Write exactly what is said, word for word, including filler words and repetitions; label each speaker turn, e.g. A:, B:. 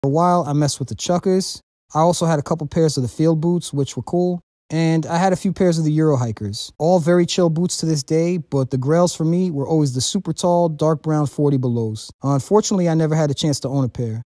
A: For a while, I messed with the Chuckers. I also had a couple pairs of the field boots, which were cool. And I had a few pairs of the Euro hikers. All very chill boots to this day, but the grails for me were always the super tall, dark brown forty belows. Unfortunately, I never had a chance to own a pair.